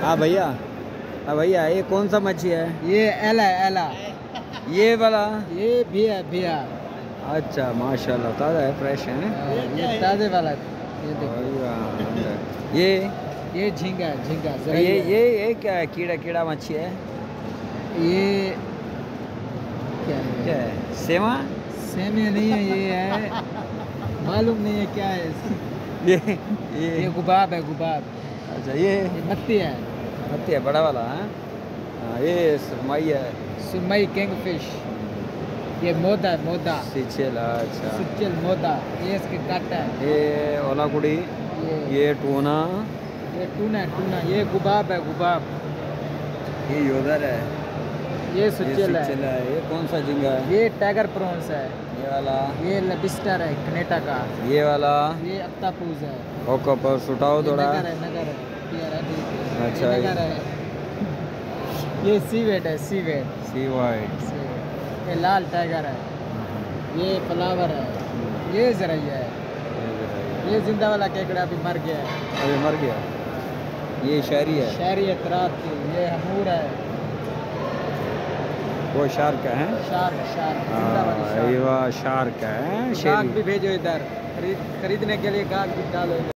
हाँ भैया, हाँ भैया, ये कौन सा मच्छी है? ये एला एला। ये वाला? ये भिया भिया। अच्छा माशाल्लाह, ताज़ा है, फ्रेश है। ये ताज़े वाला। ये देखो। ये झींगा झींगा। ये क्या है? कीड़ा कीड़ा मच्छी है? ये क्या है? सेवा? सेमे नहीं है, ये है मालूम नहीं है क्या है। ये गुबाब है, गुबाब। अच्छा, ये मत्ती है। मत्ती है, बड़ा वाला है। हाँ, ये सुरमई है। सुरमई किंगफिश। ये मोदा है, मोदा। सिचल। अच्छा, सिचल मोदा। ये इसके काटा है। ये ओलाकुड़ी। ये टूना। ये टूना टूना। ये गुबाब है, गुबाब। ये योदर है। ये सुचल है। ये कौन सा झींगा है? ये टाइगर प्रॉन्स है। ये वाला? ये लबिस्टर है, कनेटा का। ये वाला? ये अक्तापूज है। ऑक्टोपस। उठाओ थोड़ा। नगर है, नगर है। अच्छा, ये नगर है। ये सीवेट है, सीवेट। सी वाइट। ये लाल टाइगर है। ये फ्लावर है। ये जरैया है। ये जिंदा वाला केकड़ा अभी मर गया है। अभी मर गया। ये शहरी है। शहरी है, तरात की। ये हमूर है। वो शार्क है? शार्क शार्क जिंदा वाली शार्क। ये शार्क है। गाहक भी भेजो इधर, खरीदने के लिए गाहक भी डालो इधर।